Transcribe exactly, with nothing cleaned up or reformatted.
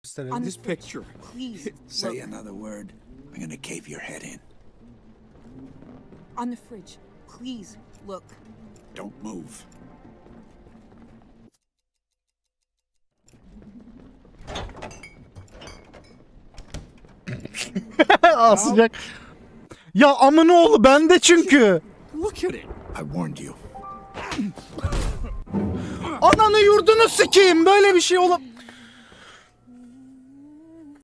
On this picture. Please. Say another word. I'm gonna cave your head in. On the fridge. Please look. Don't move. Aa, sıcak. Ya amına oğlu bende çünkü. Look at it. I warned you. Ananı yurdunu sikeyim, böyle bir şey ola...